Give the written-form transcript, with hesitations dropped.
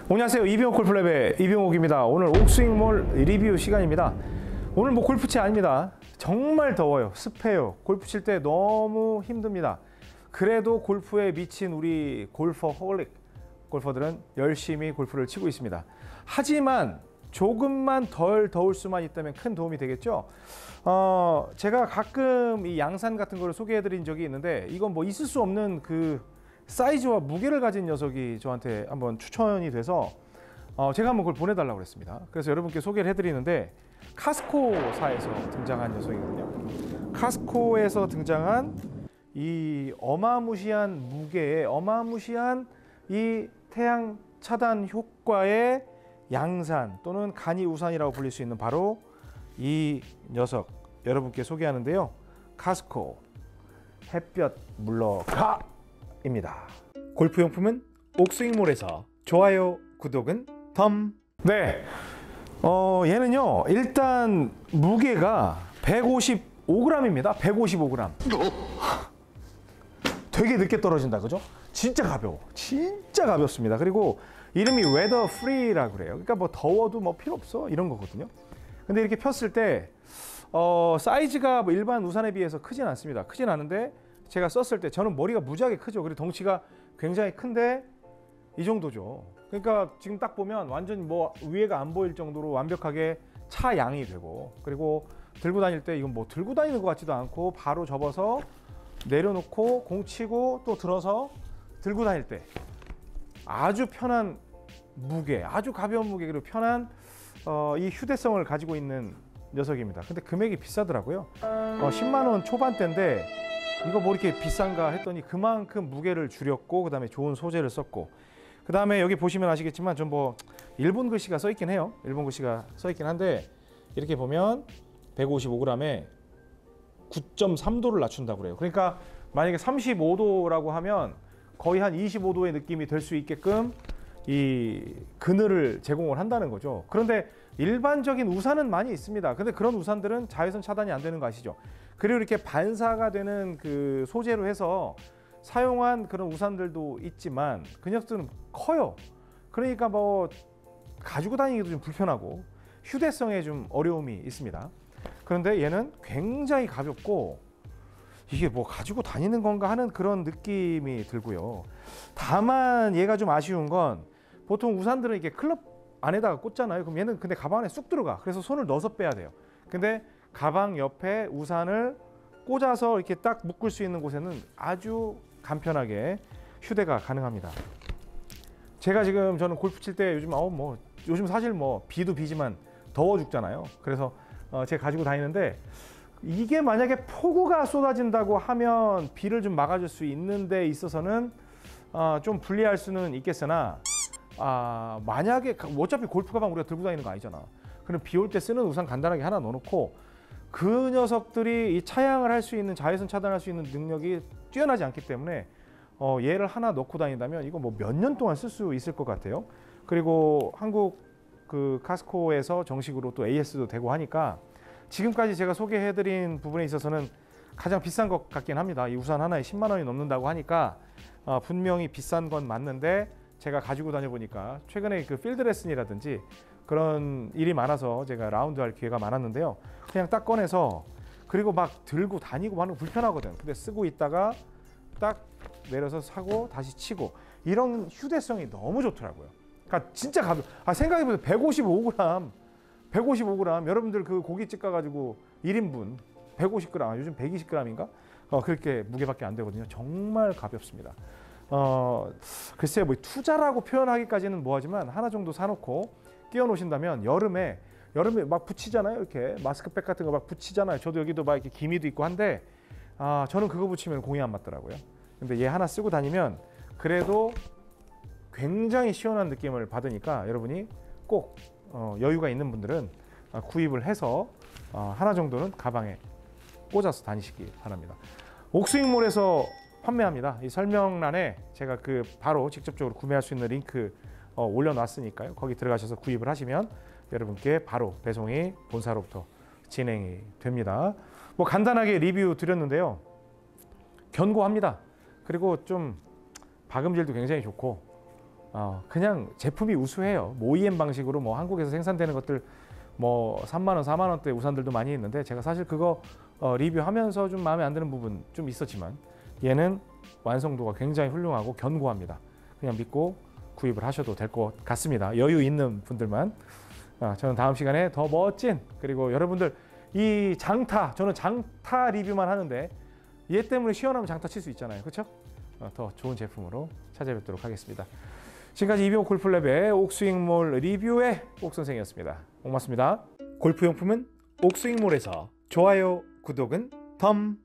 안녕하세요. 이병옥 골프랩의 이병옥입니다. 오늘 옥스윙몰 리뷰 시간입니다. 오늘 뭐 골프채 아닙니다. 정말 더워요. 습해요. 골프 칠 때 너무 힘듭니다. 그래도 골프에 미친 우리 골퍼홀릭 골퍼들은 열심히 골프를 치고 있습니다. 하지만 조금만 덜 더울 수만 있다면 큰 도움이 되겠죠. 제가 가끔 이 양산 같은 거를 소개해 드린 적이 있는데, 이건 뭐 있을 수 없는 그 사이즈와 무게를 가진 녀석이 저한테 한번 추천이 돼서 제가 한번 그걸 보내달라고 그랬습니다. 그래서 여러분께 소개를 해드리는데, 카스코사에서 등장한 녀석이거든요. 카스코에서 등장한 이 어마무시한 무게에 어마무시한 이 태양 차단 효과의 양산 또는 간이 우산이라고 불릴 수 있는 바로 이 녀석 여러분께 소개하는데요. 카스코 햇볕 물러가 입니다. 골프용품은 옥스윙몰에서 좋아요, 구독은 덤. 네, 얘는요 일단 무게가 155g입니다. 155g. 되게 늦게 떨어진다, 그죠? 진짜 가벼워. 진짜 가볍습니다. 그리고 이름이 웨더 프리라고 그래요. 그러니까 뭐 더워도 뭐 필요 없어 이런 거거든요. 근데 이렇게 폈을 때 사이즈가 뭐 일반 우산에 비해서 크진 않습니다. 크진 않은데 제가 썼을 때 저는 머리가 무지하게 크죠. 그리고 덩치가 굉장히 큰데 이 정도죠. 그러니까 지금 딱 보면 완전 뭐 위에가 안 보일 정도로 완벽하게 차양이 되고, 그리고 들고 다닐 때 이건 뭐 들고 다니는 것 같지도 않고 바로 접어서 내려놓고 공 치고 또 들어서 들고 다닐 때 아주 편한 무게, 아주 가벼운 무게, 그리고 편한 이 휴대성을 가지고 있는 녀석입니다. 근데 금액이 비싸더라고요. 10만 원 초반대인데 이거 뭐 이렇게 비싼가 했더니 그만큼 무게를 줄였고, 그 다음에 좋은 소재를 썼고, 그 다음에 여기 보시면 아시겠지만 좀 뭐 일본 글씨가 써 있긴 해요. 일본 글씨가 써 있긴 한데 이렇게 보면 155g에 9.3도를 낮춘다고 그래요. 그러니까 만약에 35도라고 하면 거의 한 25도의 느낌이 될 수 있게끔 이 그늘을 제공을 한다는 거죠. 그런데 일반적인 우산은 많이 있습니다. 근데 그런 우산들은 자외선 차단이 안 되는 거 아시죠? 그리고 이렇게 반사가 되는 그 소재로 해서 사용한 그런 우산들도 있지만 그 녀석들은 커요. 그러니까 뭐 가지고 다니기도 좀 불편하고 휴대성에 좀 어려움이 있습니다. 그런데 얘는 굉장히 가볍고 이게 뭐 가지고 다니는 건가 하는 그런 느낌이 들고요. 다만 얘가 좀 아쉬운 건, 보통 우산들은 이렇게 클럽 안에다가 꽂잖아요. 그럼 얘는 근데 가방 안에 쑥 들어가. 그래서 손을 넣어서 빼야 돼요. 근데 가방 옆에 우산을 꽂아서 이렇게 딱 묶을 수 있는 곳에는 아주 간편하게 휴대가 가능합니다. 제가 지금 저는 골프 칠 때 요즘 사실 뭐 비도 비지만 더워 죽잖아요. 그래서 제가 가지고 다니는데, 이게 만약에 폭우가 쏟아진다고 하면 비를 좀 막아줄 수 있는 데 있어서는 좀 불리할 수는 있겠으나, 만약에 어차피 골프 가방 우리가 들고 다니는 거 아니잖아. 그럼 비 올 때 쓰는 우산 간단하게 하나 넣어놓고, 그 녀석들이 이 차양을 할 수 있는, 자외선 차단할 수 있는 능력이 뛰어나지 않기 때문에 얘를 하나 넣고 다닌다면 이거 뭐 몇 년 동안 쓸 수 있을 것 같아요. 그리고 한국 그 카스코에서 정식으로 또 AS도 되고 하니까 지금까지 제가 소개해드린 부분에 있어서는 가장 비싼 것 같긴 합니다. 이 우산 하나에 10만 원이 넘는다고 하니까 분명히 비싼 건 맞는데, 제가 가지고 다녀보니까 최근에 그 필드 레슨이라든지 그런 일이 많아서 제가 라운드 할 기회가 많았는데요. 그냥 딱 꺼내서, 그리고 막 들고 다니고 하는 거 불편하거든. 근데 쓰고 있다가 딱 내려서 사고 다시 치고, 이런 휴대성이 너무 좋더라고요. 그러니까 진짜 가벼워. 생각해보세요. 155g 여러분들 그 고깃집 가가지고 1인분 150g, 요즘 120g인가? 그렇게 무게밖에 안 되거든요. 정말 가볍습니다. 글쎄요, 뭐 투자라고 표현하기까지는 뭐하지만 하나 정도 사놓고 끼워 놓으신다면 여름에 막 붙이잖아요. 이렇게 마스크팩 같은 거 막 붙이잖아요. 저도 여기도 막 이렇게 기미도 있고 한데, 저는 그거 붙이면 공이 안 맞더라고요. 근데 얘 하나 쓰고 다니면 그래도 굉장히 시원한 느낌을 받으니까 여러분이 꼭 여유가 있는 분들은 구입을 해서 하나 정도는 가방에 꽂아서 다니시기 바랍니다. 옥스윙몰에서 판매합니다. 이 설명란에 제가 그 바로 직접적으로 구매할 수 있는 링크 올려놨으니까요. 거기 들어가셔서 구입을 하시면 여러분께 바로 배송이 본사로부터 진행이 됩니다. 뭐 간단하게 리뷰 드렸는데요. 견고합니다. 그리고 좀 박음질도 굉장히 좋고 그냥 제품이 우수해요. 뭐 OEM 방식으로 뭐 한국에서 생산되는 것들 뭐 3만 원, 4만 원대 우산들도 많이 있는데 제가 사실 그거 리뷰하면서 좀 마음에 안 드는 부분 좀 있었지만 얘는 완성도가 굉장히 훌륭하고 견고합니다. 그냥 믿고 구입을 하셔도 될 것 같습니다. 여유 있는 분들만. 저는 다음 시간에 더 멋진, 그리고 여러분들 이 장타, 저는 장타 리뷰만 하는데 얘 때문에 시원하면 장타 칠 수 있잖아요. 그렇죠? 더 좋은 제품으로 찾아뵙도록 하겠습니다. 지금까지 이병옥 골프랩의 옥스윙몰 리뷰의 옥선생이었습니다. 고맙습니다. 골프용품은 옥스윙몰에서 좋아요, 구독은 덤.